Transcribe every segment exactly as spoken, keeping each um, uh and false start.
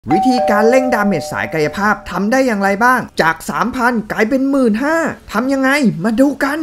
วิธีการเร่งดาเมจสายกายภาพทำได้อย่างไรบ้างจาก สามพัน กลายเป็น หนึ่งหมื่นห้าพัน ทำยังไงมาดูกัน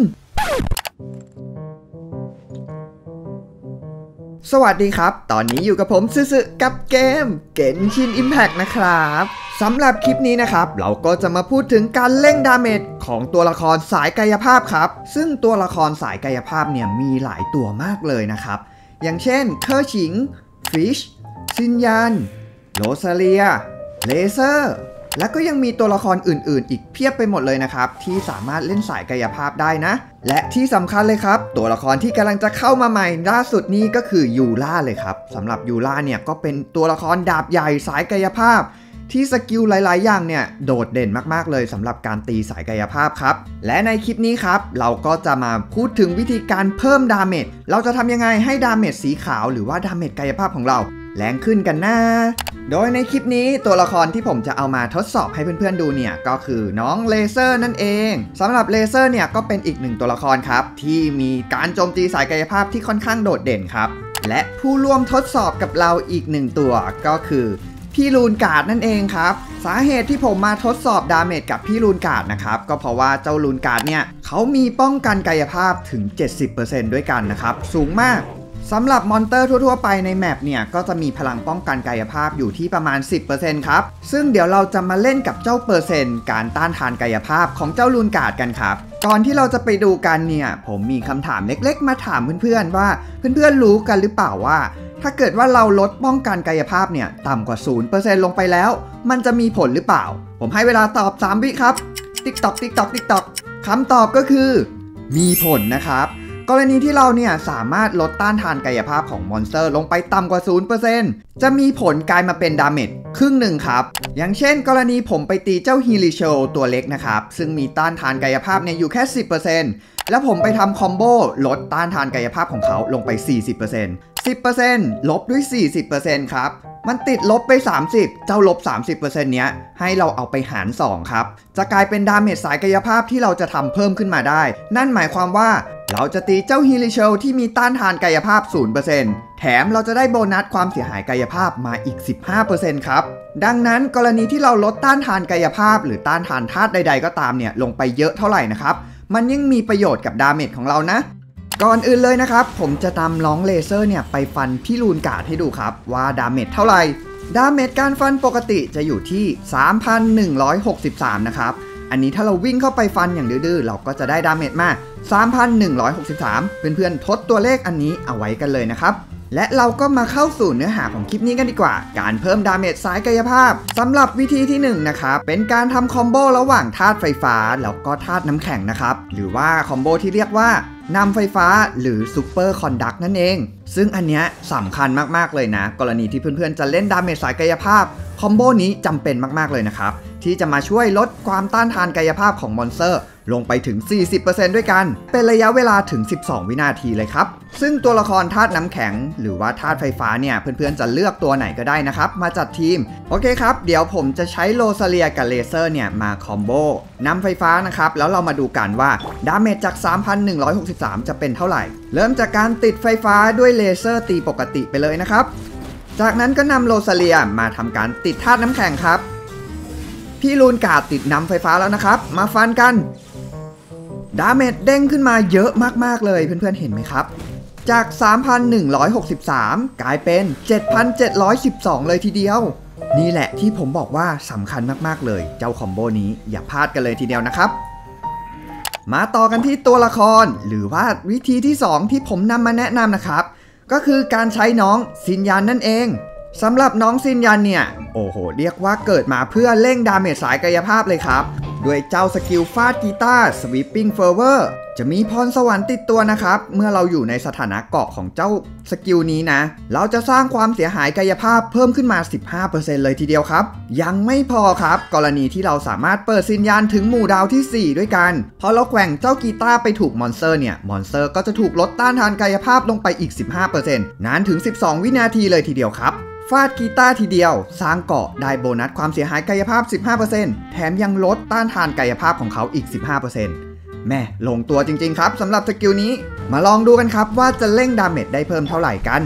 สวัสดีครับตอนนี้อยู่กับผมซึซึกับเกม Genshin Impact นะครับสำหรับคลิปนี้นะครับเราก็จะมาพูดถึงการเร่งดาเมจของตัวละครสายกายภาพครับซึ่งตัวละครสายกายภาพเนี่ยมีหลายตัวมากเลยนะครับอย่างเช่นเคอร์ชิงฟิชซินยันโรซาเลียเลเซอร์และก็ยังมีตัวละครอื่นๆอีกเพียบไปหมดเลยนะครับที่สามารถเล่นสายกายภาพได้นะและที่สำคัญเลยครับตัวละครที่กำลังจะเข้ามาใหม่ล่าสุดนี้ก็คือยูล่าเลยครับสำหรับยูล่าเนี่ยก็เป็นตัวละครดาบใหญ่สายกายภาพที่สกิลหลายๆอย่างเนี่ยโดดเด่นมากๆเลยสำหรับการตีสายกายภาพครับและในคลิปนี้ครับเราก็จะมาพูดถึงวิธีการเพิ่มดาเมจเราจะทำยังไงให้ดาเมจสีขาวหรือว่าดาเมจกายภาพของเราแรงขึ้นกันนะโดยในคลิปนี้ตัวละครที่ผมจะเอามาทดสอบให้เพื่อนๆดูเนี่ยก็คือน้องเลเซอร์นั่นเองสำหรับเลเซอร์เนี่ยก็เป็นอีกหนึ่งตัวละครครับที่มีการโจมตีสายกายภาพที่ค่อนข้างโดดเด่นครับและผู้ร่วมทดสอบกับเราอีกหนึ่งตัวก็คือพี่ลูนการ์ดนั่นเองครับสาเหตุที่ผมมาทดสอบดาเมจกับพี่ลูนการ์ดนะครับก็เพราะว่าเจ้าลูนการ์ดเนี่ยเขามีป้องกันกายภาพถึง เจ็ดสิบเปอร์เซ็นต์ ด้วยกันนะครับสูงมากสำหรับมอนเตอร์ทั่วๆไปในแมปเนี่ยก็จะมีพลังป้องกันกายภาพอยู่ที่ประมาณ สิบเปอร์เซ็นต์ ครับซึ่งเดี๋ยวเราจะมาเล่นกับเจ้าเปอร์เซ็นต์การต้านทานกายภาพของเจ้าลูนการ์ดกันครับก่อนที่เราจะไปดูกันเนี่ยผมมีคำถามเล็กๆมาถามเพื่อนๆว่าเพื่อนๆรู้กันหรือเปล่าว่าถ้าเกิดว่าเราลดป้องกันกายภาพเนี่ยต่ำกว่า ศูนย์เปอร์เซ็นต์ ลงไปแล้วมันจะมีผลหรือเปล่าผมให้เวลาตอบสามวิครับติ๊กต๊อกติ๊กต๊อกติ๊กต๊อกคำตอบก็คือมีผลนะครับกรณีที่เราเนี่ยสามารถลดต้านทานกายภาพของมอนสเตอร์ลงไปต่ำกว่า ศูนย์เปอร์เซ็นต์ จะมีผลกลายมาเป็นดาเมจครึ่งหนึ่งครับอย่างเช่นกรณีผมไปตีเจ้าฮิลิโชตัวเล็กนะครับซึ่งมีต้านทานกายภาพเนี่ยอยู่แค่ สิบเปอร์เซ็นต์ แล้วผมไปทำคอมโบลดต้านทานกายภาพของเขาลงไป สี่สิบเปอร์เซ็นต์ สิบเปอร์เซ็นต์ ลบด้วย สี่สิบเปอร์เซ็นต์ ครับมันติดลบไปสามสิบเจ้าลบ สามสิบเปอร์เซ็นต์ เนี้ยให้เราเอาไปหารสองครับจะกลายเป็นดาเมจสายกายภาพที่เราจะทำเพิ่มขึ้นมาได้นั่นหมายความว่าเราจะตีเจ้าฮิลิเชลที่มีต้านทานกายภาพ ศูนย์เปอร์เซ็นต์ แถมเราจะได้โบนัสความเสียหายกายภาพมาอีก สิบห้าเปอร์เซ็นต์ ครับดังนั้นกรณีที่เราลดต้านทานกายภาพหรือต้านทานธาตุใดๆก็ตามเนี่ยลงไปเยอะเท่าไหร่นะครับมันยังมีประโยชน์กับดาเมจของเรานะก่อนอื่นเลยนะครับผมจะนำน้องเลเซอร์เนี่ยไปฟันพี่ลูนการ์ดให้ดูครับว่าดาเมจเท่าไหร่ดาเมจการฟันปกติจะอยู่ที่ สามพันหนึ่งร้อยหกสิบสาม นะครับอันนี้ถ้าเราวิ่งเข้าไปฟันอย่างดื้อๆเราก็จะได้ดาเมจมา สามพันหนึ่งร้อยหกสิบสาม เพื่อนๆทดตัวเลขอันนี้เอาไว้กันเลยนะครับและเราก็มาเข้าสู่เนื้อหาของคลิปนี้กันดีกว่าการเพิ่มดาเมจสายกายภาพสำหรับวิธีที่หนึ่งนะครับเป็นการทำคอมโบระหว่างธาตุไฟฟ้าแล้วก็ธาตุน้ำแข็งนะครับหรือว่าคอมโบที่เรียกว่านำไฟฟ้าหรือซูเปอร์คอนดักต์นั่นเองซึ่งอันเนี้ยสำคัญมากๆเลยนะกรณีที่เพื่อนๆจะเล่นดาเมจสายกายภาพคอมโบนี้จำเป็นมากๆเลยนะครับที่จะมาช่วยลดความต้านทานกายภาพของมอนสเตอร์ลงไปถึง สี่สิบเปอร์เซ็นต์ ด้วยกันเป็นระยะเวลาถึงสิบสองวินาทีเลยครับซึ่งตัวละครธาตุน้ำแข็งหรือว่าธาตุไฟฟ้าเนี่ยเพื่อนๆจะเลือกตัวไหนก็ได้นะครับมาจัดทีมโอเคครับเดี๋ยวผมจะใช้โรซาเลียกับเลเซอร์เนี่ยมาคอมโบนำไฟฟ้านะครับแล้วเรามาดูกันว่าดาเมจจาก สามพันหนึ่งร้อยหกสิบสาม จะเป็นเท่าไหร่เริ่มจากการติดไฟฟ้าด้วยเลเซอร์ตีปกติไปเลยนะครับจากนั้นก็นำโรซาเลียมาทำการติดธาตุน้ำแข็งครับพี่ลูนการ์ดติดนำไฟฟ้าแล้วนะครับมาฟันกันดาเมจเด้งขึ้นมาเยอะมากๆเลยเพื่อนๆเห็นไหมครับจาก สามพันหนึ่งร้อยหกสิบสาม กลายเป็น เจ็ดพันเจ็ดร้อยสิบสอง เลยทีเดียวนี่แหละที่ผมบอกว่าสำคัญมากๆเลยเจ้าคอมโบนี้อย่าพลาดกันเลยทีเดียวนะครับมาต่อกันที่ตัวละครหรือว่าวิธีที่สองที่ผมนำมาแนะนำนะครับก็คือการใช้น้องซินยันนั่นเองสำหรับน้องซินยันเนี่ยโอ้โหเรียกว่าเกิดมาเพื่อเร่งดาเมจสายกายภาพเลยครับด้วยเจ้าสกิลฟาดกีตาร์ Sweeping Fervor จะมีพรสวรรค์ติดตัวนะครับเมื่อเราอยู่ในสถานะเกาะของเจ้าสกิลนี้นะเราจะสร้างความเสียหายกายภาพเพิ่มขึ้นมา สิบห้าเปอร์เซ็นต์ เลยทีเดียวครับยังไม่พอครับกรณีที่เราสามารถเปิดซินยันถึงหมู่ดาวที่สี่ด้วยกันพอเราแกว่งเจ้ากีตาร์ไปถูกมอนสเตอร์เนี่ยมอนสเตอร์ก็จะถูกลดต้านทานกายภาพลงไปอีก สิบห้าเปอร์เซ็นต์ นานถึงสิบสองวินาทีเลยทีเดียวครับฟาดกีตาร์ทีเดียวสร้างเกาะได้โบนัสความเสียหายกายภาพ สิบห้าเปอร์เซ็นต์ แถมยังลดต้านทานกายภาพของเขาอีก สิบห้าเปอร์เซ็นต์ แม่ลงตัวจริงๆครับสำหรับสกิลนี้มาลองดูกันครับว่าจะเร่งดาเมจได้เพิ่มเท่าไหร่กัน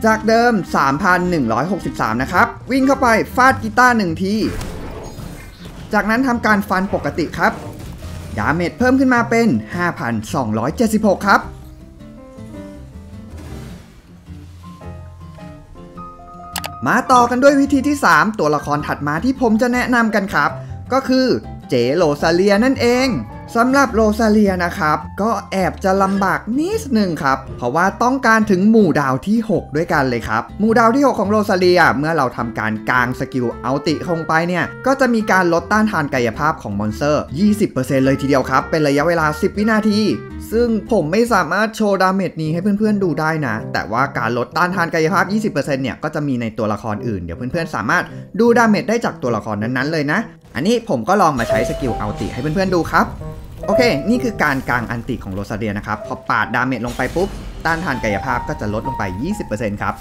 จากเดิม สามพันหนึ่งร้อยหกสิบสาม นะครับวิ่งเข้าไปฟาดกีตาร์หนึ่งทีจากนั้นทำการฟันปกติครับดาเมจเพิ่มขึ้นมาเป็น ห้าพันสองร้อยเจ็ดสิบหก ครับมาต่อกันด้วยวิธีที่สามตัวละครถัดมาที่ผมจะแนะนำกันครับก็คือเจโรซาเลียนั่นเองสำหรับโรซาเลียนะครับก็แอบจะลำบากนิดนึงครับเพราะว่าต้องการถึงหมู่ดาวที่หกด้วยกันเลยครับหมู่ดาวที่หกของโรซาเลียเมื่อเราทำการกางสกิลอัลติลงไปเนี่ยก็จะมีการลดต้านทานกายภาพของมอนสเตอร์ ยี่สิบเปอร์เซ็นต์ เลยทีเดียวครับเป็นระยะเวลาสิบวินาทีซึ่งผมไม่สามารถโชว์ดาเมจนี้ให้เพื่อนๆดูได้นะแต่ว่าการลดต้านทานกายภาพ ยี่สิบเปอร์เซ็นต์ เนี่ยก็จะมีในตัวละครอื่นเดี๋ยวเพื่อนๆสามารถดูดาเมจได้จากตัวละครนั้นๆเลยนะอันนี้ผมก็ลองมาใช้สกิลอัลติให้เพื่อนๆดูครับโอเคนี่คือการกางอันติของโรซาเลียนะครับพอปาดดาเมจลงไปปุ๊บต้านทานกายภาพก็จะลดลงไป ยี่สิบเปอร์เซ็นต์ ครับ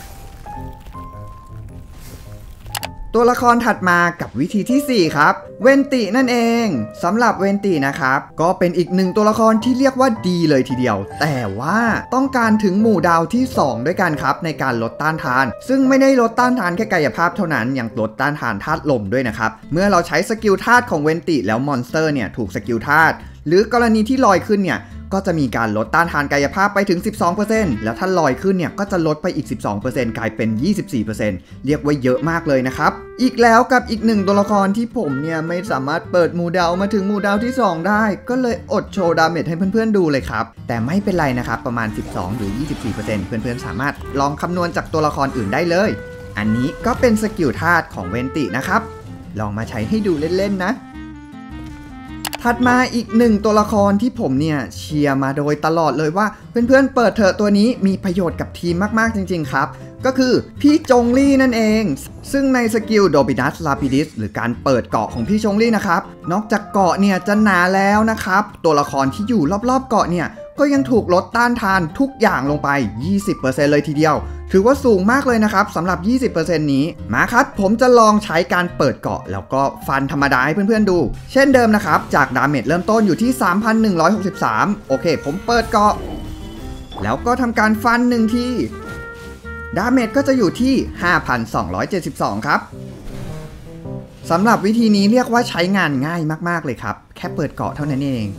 ตัวละครถัดมากับวิธีที่สี่ครับเวนตินั่นเองสำหรับเวนตินะครับก็เป็นอีกหนึ่งตัวละครที่เรียกว่าดีเลยทีเดียวแต่ว่าต้องการถึงหมู่ดาวที่สองด้วยกันครับในการลดต้านทานซึ่งไม่ได้ลดต้านทานแค่กายภาพเท่านั้นยังลดต้านทานธาตุลมด้วยนะครับเมื่อเราใช้สกิลธาตุของเวนติแล้วมอนสเตอร์เนี่ยถูกสกิลธาตุหรือกรณีที่ลอยขึ้นเนี่ยก็จะมีการลดต้านทานกายภาพไปถึง สิบสองเปอร์เซ็นต์ แล้วถ้าลอยขึ้นเนี่ยก็จะลดไปอีก สิบสองเปอร์เซ็นต์ กลายเป็น ยี่สิบสี่เปอร์เซ็นต์ เรียกว่าเยอะมากเลยนะครับอีกแล้วกับอีกหนึ่งตัวละครที่ผมเนี่ยไม่สามารถเปิดหมู่ดาวมาถึงหมู่ดาวที่สองได้ก็เลยอดโชว์ดาเมจให้เพื่อนๆดูเลยครับแต่ไม่เป็นไรนะครับประมาณ สิบสอง หรือ ยี่สิบสี่เปอร์เซ็นต์ เพื่อนๆสามารถลองคำนวณจากตัวละครอื่นได้เลยอันนี้ก็เป็นสกิลธาตุของเวนตินะครับลองมาใช้ให้ดูเล่นๆนะถัดมาอีกหนึ่งตัวละครที่ผมเนี่ยเชียร์มาโดยตลอดเลยว่าเพื่อนๆเปิดเถอะตัวนี้มีประโยชน์กับทีมมากๆจริงๆครับก็คือพี่จงลี่นั่นเองซึ่งในสกิลโดบินัสลาปิดิสหรือการเปิดเกาะของพี่จงลี่นะครับนอกจากเกาะเนี่ยจะหนาแล้วนะครับตัวละครที่อยู่รอบๆเกาะเนี่ยก็ยังถูกลดต้านทานทุกอย่างลงไป ยี่สิบเปอร์เซ็นต์ เลยทีเดียวถือว่าสูงมากเลยนะครับสำหรับ ยี่สิบเปอร์เซ็นต์ นี้มาครับผมจะลองใช้การเปิดเกาะแล้วก็ฟันธรรมดาให้เพื่อนๆดูเช่นเดิมนะครับจากดาเมจเริ่มต้นอยู่ที่ สามพันหนึ่งร้อยหกสิบสาม โอเคผมเปิดเกาะแล้วก็ทำการฟันหนึ่งทีดาเมจก็จะอยู่ที่ ห้าพันสองร้อยเจ็ดสิบสอง ครับสำหรับวิธีนี้เรียกว่าใช้งานง่ายมากๆเลยครับแค่เปิดเกาะเท่านั้นเอง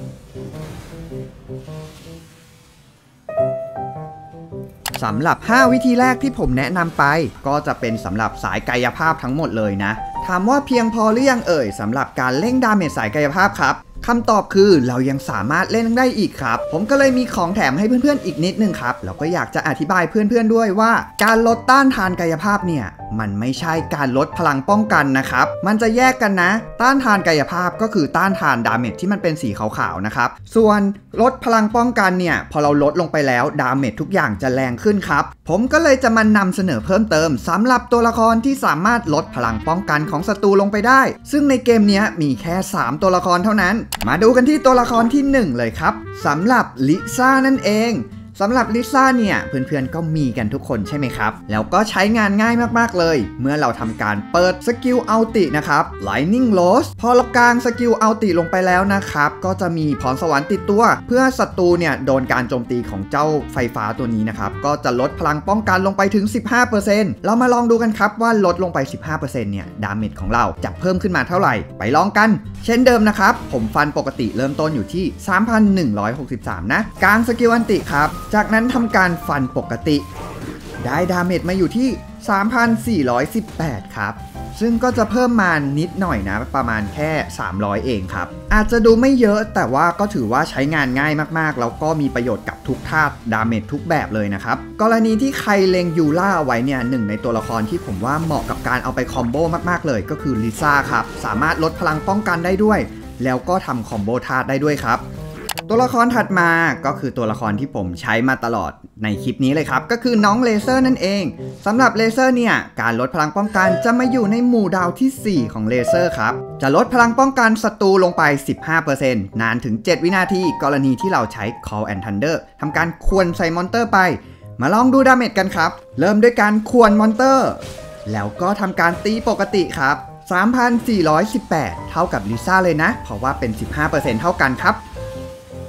สำหรับห้าวิธีแรกที่ผมแนะนำไปก็จะเป็นสำหรับสายกายภาพทั้งหมดเลยนะถามว่าเพียงพอหรือยังเอ่ยสำหรับการเล่นดาเมจสายกายภาพครับคำตอบคือเรายังสามารถเล่นได้อีกครับผมก็เลยมีของแถมให้เพื่อนๆอีกนิดนึงครับแล้วก็อยากจะอธิบายเพื่อนๆด้วยว่าการลดต้านทานกายภาพเนี่ยมันไม่ใช่การลดพลังป้องกันนะครับมันจะแยกกันนะต้านทานกายภาพก็คือต้านทานดาเมจที่มันเป็นสีขาวๆนะครับส่วนลดพลังป้องกันเนี่ยพอเราลดลงไปแล้วดาเมจทุกอย่างจะแรงขึ้นครับผมก็เลยจะมานำเสนอเพิ่มเติมสำหรับตัวละครที่สามารถลดพลังป้องกันของศัตรูลงไปได้ซึ่งในเกมนี้มีแค่สามตัวละครเท่านั้นมาดูกันที่ตัวละครที่หนึ่งเลยครับสำหรับลิซ่านั่นเองสำหรับลิซ่าเนี่ยเพื่อนๆก็มีกันทุกคนใช่ไหมครับแล้วก็ใช้งานง่ายมากๆเลยเมื่อเราทำการเปิดสกิลอัลตินะครับ Lightning Loss พอเรากางสกิลอัลติลงไปแล้วนะครับก็จะมีพรสวรรค์ติดตัวเพื่อศัตรูเนี่ยโดนการโจมตีของเจ้าไฟฟ้าตัวนี้นะครับก็จะลดพลังป้องกันลงไปถึง สิบห้าเปอร์เซ็นต์ เรามาลองดูกันครับว่าลดลงไป สิบห้าเปอร์เซ็นต์ เนี่ยดาเมจของเราจะเพิ่มขึ้นมาเท่าไหร่ไปลองกันเช่นเดิมนะครับผมฟันปกติเริ่มต้นอยู่ที่ สามพันหนึ่งร้อยหกสิบสาม นะกางสกิลอัลติครับจากนั้นทำการฟันปกติได้ดาเมจมาอยู่ที่ สามพันสี่ร้อยสิบแปด ครับซึ่งก็จะเพิ่มมานิดหน่อยนะประมาณแค่สามร้อยเองครับอาจจะดูไม่เยอะแต่ว่าก็ถือว่าใช้งานง่ายมากๆแล้วก็มีประโยชน์กับทุกธาตุดาเมจทุกแบบเลยนะครับกรณีที่ใครเล็งยูล่าเอาไว้เนี่ยหนึ่งในตัวละครที่ผมว่าเหมาะกับการเอาไปคอมโบมากๆเลยก็คือลิซ่าครับสามารถลดพลังป้องกันได้ด้วยแล้วก็ทำคอมโบธาตุได้ด้วยครับตัวละครถัดมาก็คือตัวละครที่ผมใช้มาตลอดในคลิปนี้เลยครับก็คือน้องเลเซอร์นั่นเองสำหรับเลเซอร์เนี่ยการลดพลังป้องกันจะมาอยู่ในหมู่ดาวที่สี่ของเลเซอร์ครับจะลดพลังป้องกันศัตรูลงไป สิบห้าเปอร์เซ็นต์ นานถึงเจ็ดวินาทีกรณีที่เราใช้ Call and Thunder ทำการควนใส่มอนเตอร์ไปมาลองดูดาเมจกันครับเริ่มด้วยการควนมอนเตอร์แล้วก็ทำการตีปกติครับ สามพันสี่ร้อยสิบแปด เท่ากับลิซ่าเลยนะเพราะว่าเป็น สิบห้าเปอร์เซ็นต์ เท่ากันครับ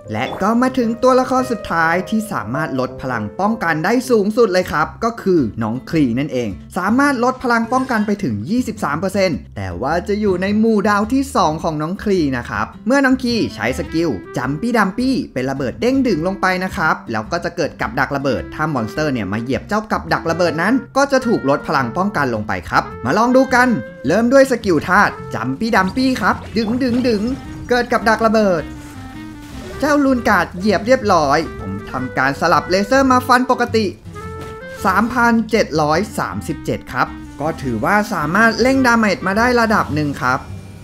และก็มาถึงตัวละครสุดท้ายที่สามารถลดพลังป้องกันได้สูงสุดเลยครับก็คือน้องคลีนั่นเองสามารถลดพลังป้องกันไปถึง ยี่สิบสามเปอร์เซ็นต์ แต่ว่าจะอยู่ในหมู่ดาวที่สองของน้องคลีนะครับเมื่อน้องคลีใช้สกิลจัมปี้ดัมปี้เป็นระเบิดเด้งดึงลงไปนะครับแล้วก็จะเกิดกับดักระเบิดถ้ามอนสเตอร์เนี่ยมาเหยียบเจ้ากับดักระเบิดนั้นก็จะถูกลดพลังป้องกันลงไปครับมาลองดูกันเริ่มด้วยสกิลธาตุจัมปี้ดัมปี้ครับดึงดึงดึงเกิดกับดักระเบิดเจ้าลูนการ์ดเหยียบเรียบร้อยผมทำการสลับเลเซอร์มาฟันปกติ สามพันเจ็ดร้อยสามสิบเจ็ด ครับก็ถือว่าสามารถเร่งดาเมจมาได้ระดับหนึ่งครับ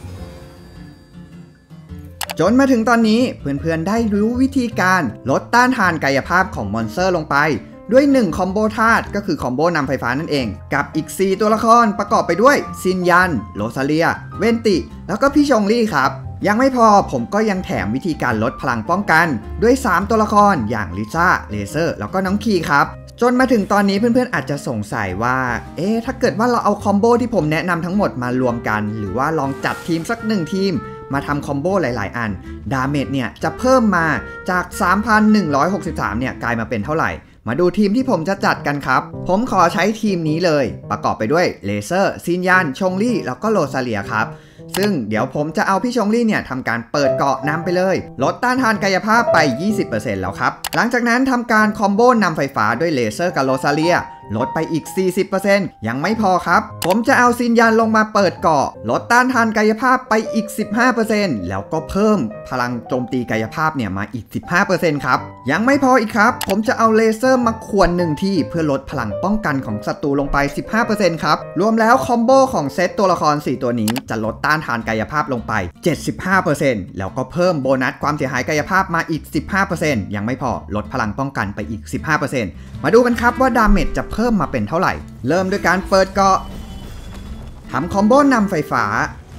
จนมาถึงตอนนี้เพื่อนๆได้รู้วิธีการลดต้านทานกายภาพของมอนสเตอร์ลงไปด้วยหนึ่งคอมโบธาตุก็คือคอมโบนำไฟฟ้านั่นเองกับอีกสี่ตัวละครประกอบไปด้วยซินยันโรซาเลียเวนติแล้วก็พี่ชงลี่ครับยังไม่พอผมก็ยังแถมวิธีการลดพลังป้องกันด้วยสามตัวละครอย่างลิซ่าเลเซอร์แล้วก็น้องคีครับจนมาถึงตอนนี้เพื่อนๆอาจจะสงสัยว่าเอ๊ะถ้าเกิดว่าเราเอาคอมโบที่ผมแนะนำทั้งหมดมารวมกันหรือว่าลองจัดทีมสักหนึ่งทีมมาทำคอมโบหลายๆอันดาเมจเนี่ยจะเพิ่มมาจาก สามพันหนึ่งร้อยหกสิบสาม เนี่ยกลายมาเป็นเท่าไหร่มาดูทีมที่ผมจะจัดกันครับผมขอใช้ทีมนี้เลยประกอบไปด้วยเลเซอร์ซินยันชงลี่แล้วก็โรซาเลียครับซึ่งเดี๋ยวผมจะเอาพี่ชงลี่เนี่ยทำการเปิดเกาะนำไปเลยลดต้านทานกายภาพไป ยี่สิบเปอร์เซ็นต์ แล้วครับหลังจากนั้นทำการคอมโบนำไฟฟ้าด้วยเลเซอร์กับโรซาเลียลดไปอีก สี่สิบเปอร์เซ็นต์ ยังไม่พอครับผมจะเอาซินยันลงมาเปิดเกาะลดต้านทานกายภาพไปอีก สิบห้าเปอร์เซ็นต์ แล้วก็เพิ่มพลังโจมตีกายภาพเนี่ยมาอีก สิบห้าเปอร์เซ็นต์ ครับยังไม่พออีกครับผมจะเอาเลเซอร์มาขวนหนึ่งที่เพื่อลดพลังป้องกันของศัตรูลงไป สิบห้าเปอร์เซ็นต์ ครับรวมแล้วคอมโบของเซตตัวละครสี่ตัวนี้จะลดต้านทานกายภาพลงไป เจ็ดสิบห้าเปอร์เซ็นต์ แล้วก็เพิ่มโบนัสความเสียหายกายภาพมาอีก สิบห้าเปอร์เซ็นต์ ยังไม่พอลดพลังป้องกันไปอีก สิบห้าเปอร์เซ็นต์ มาดูกันครับว่าดาเมจจะเพิ่มมาเป็นเท่าไหร่เริ่มด้วยการเปิดเกาะทำคอมโบนำไฟฟ้า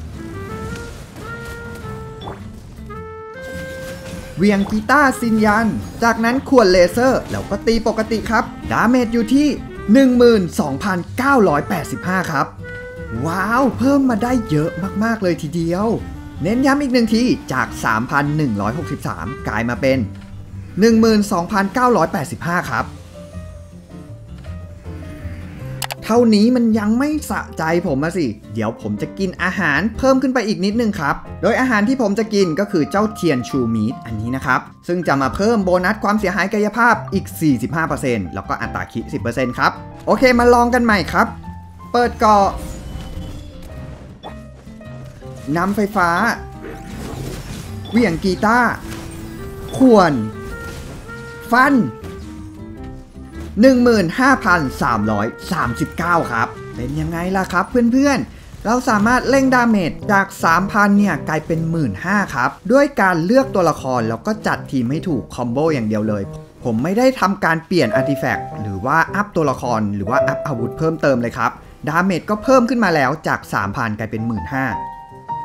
เวียงกีตาร์ซินยันจากนั้นขวดเลเซอร์แล้วก็ตีปกติครับดาเมจอยู่ที่ หนึ่งหมื่นสองพันเก้าร้อยแปดสิบห้า ครับว้าวเพิ่มมาได้เยอะมากๆเลยทีเดียวเน้นย้ำอีกหนึ่งทีจาก สามพันหนึ่งร้อยหกสิบสาม กลายมาเป็น หนึ่งหมื่นสองพันเก้าร้อยแปดสิบห้า ครับเท่านี้มันยังไม่สะใจผมมาสิเดี๋ยวผมจะกินอาหารเพิ่มขึ้นไปอีกนิดนึงครับโดยอาหารที่ผมจะกินก็คือเจ้าเทียนชูมีดอันนี้นะครับซึ่งจะมาเพิ่มโบนัสความเสียหายกายภาพอีก สี่สิบห้าเปอร์เซ็นต์ แล้วก็อัตราคิ สิบเปอร์เซ็นต์ ครับโอเคมาลองกันใหม่ครับเปิดเกาะนำไฟฟ้าเหวี่ยงกีตาร์ข่วนฟันหนึ่งหมื่นห้าพันสามร้อยสามสิบเก้า ครับเป็นยังไงล่ะครับเพื่อนๆเราสามารถเร่งดาเมจจาก สามพัน เนี่ยกลายเป็น หนึ่งหมื่นห้าพัน ครับด้วยการเลือกตัวละครแล้วก็จัดทีมให้ถูกคอมโบอย่างเดียวเลยผมไม่ได้ทำการเปลี่ยนอาร์ติแฟกต์หรือว่าอัพตัวละครหรือว่าอัพอาวุธเพิ่มเติมเลยครับดาเมจก็เพิ่มขึ้นมาแล้วจาก สามพัน กลายเป็น หนึ่งหมื่นห้าพัน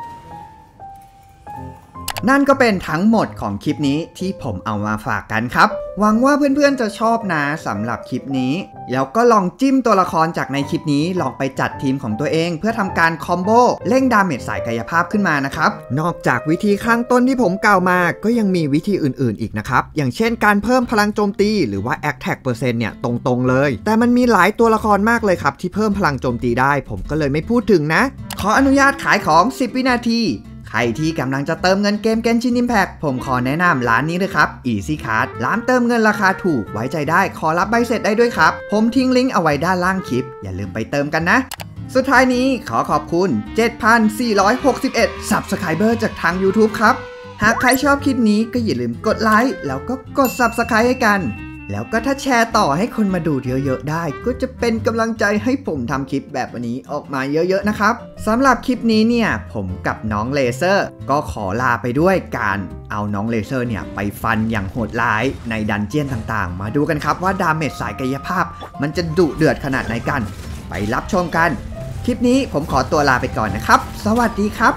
นั่นก็เป็นทั้งหมดของคลิปนี้ที่ผมเอามาฝากกันครับหวังว่าเพื่อนๆจะชอบนะสำหรับคลิปนี้แล้วก็ลองจิ้มตัวละครจากในคลิปนี้ลองไปจัดทีมของตัวเองเพื่อทำการคอมโบเร่งดาเมจสายกายภาพขึ้นมานะครับนอกจากวิธีข้างต้นที่ผมกล่าวมาก็ยังมีวิธีอื่นๆอีกนะครับอย่างเช่นการเพิ่มพลังโจมตีหรือว่า Attack เปอร์เซ็นต์เนี่ยตรงๆเลยแต่มันมีหลายตัวละครมากเลยครับที่เพิ่มพลังโจมตีได้ผมก็เลยไม่พูดถึงนะขออนุญาตขายของสิบวินาทีใครที่กำลังจะเติมเงินเกม Genshin Impact ผมขอแนะนำร้านนี้เลยครับ Easy Card ร้านเติมเงินราคาถูกไว้ใจได้ขอรับใบเสร็จได้ด้วยครับผมทิ้งลิงก์เอาไว้ด้านล่างคลิปอย่าลืมไปเติมกันนะสุดท้ายนี้ขอขอบคุณ เจ็ดพันสี่ร้อยหกสิบเอ็ด Subscriber จากทาง YouTube ครับหากใครชอบคลิปนี้ก็อย่าลืมกดไลค์แล้วก็กด Subscribe ให้กันแล้วก็ถ้าแชร์ต่อให้คนมาดูเยอะๆได้ก็จะเป็นกำลังใจให้ผมทำคลิปแบบนี้ออกมาเยอะๆนะครับสำหรับคลิปนี้เนี่ยผมกับน้องเลเซอร์ก็ขอลาไปด้วยการเอาน้องเลเซอร์เนี่ยไปฟันอย่างโหดร้ายในดันเจี้ยนต่างๆมาดูกันครับว่าดาเมจสายกายภาพมันจะดุเดือดขนาดไหนกันไปรับชมกันคลิปนี้ผมขอตัวลาไปก่อนนะครับสวัสดีครับ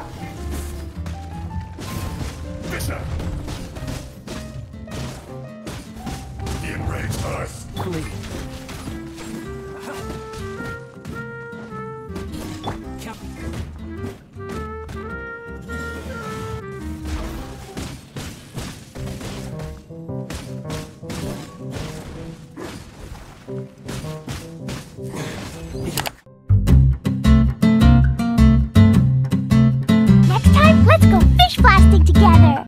Let's go fish